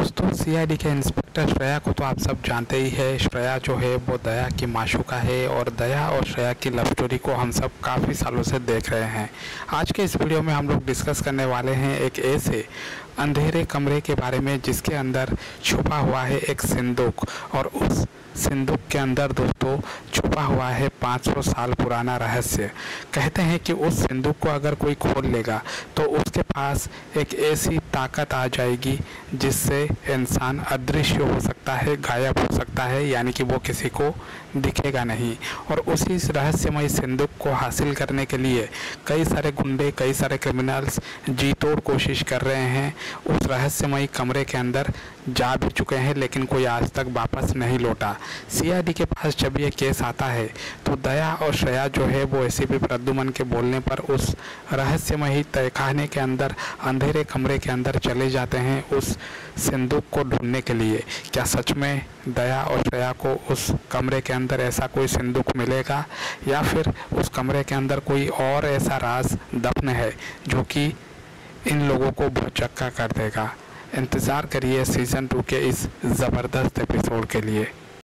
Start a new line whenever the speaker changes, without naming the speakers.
दोस्तों सीआईडी के इंस्पेक्टर श्रेया को तो आप सब जानते ही है। श्रेया जो है वो दया की माशूका है और दया और श्रेया की लव स्टोरी को हम सब काफ़ी सालों से देख रहे हैं। आज के इस वीडियो में हम लोग डिस्कस करने वाले हैं एक ऐसे अंधेरे कमरे के बारे में जिसके अंदर छुपा हुआ है एक सिंदूक, और उस सिंदूक के अंदर दोस्तों छुपा हुआ है 500 साल पुराना रहस्य। कहते हैं कि उस सिंदूक को अगर कोई खोल लेगा तो उसके पास एक ऐसी ताकत आ जाएगी जिससे इंसान अदृश्य हो सकता है, गायब हो सकता है, यानी कि वो किसी को दिखेगा नहीं। और उसी रहस्यमय सिंदूक को हासिल करने के लिए कई सारे गुंडे, कई सारे क्रिमिनल्स जी तोड़ कोशिश कर रहे हैं। उस रहस्यमय कमरे के अंदर जा भी चुके हैं, लेकिन कोई आज तक वापस नहीं लौटा। सीआईडी के पास जब ये केस आता है तो दया और श्रेया जो है वो एसीपी प्रद्युमन के बोलने पर उस रहस्यमय तहखाने के अंदर, अंधेरे कमरे के अंदर चले जाते हैं उस सिंदूक को ढूंढने के लिए। क्या सच में दया और श्रेया को उस कमरे के अंदर ऐसा कोई सिंदूक मिलेगा, या फिर उस कमरे के अंदर कोई और ऐसा राज दफन है जो कि इन लोगों को भौचक्का कर देगा। इंतज़ार करिए सीज़न 2 के इस ज़बरदस्त एपिसोड के लिए।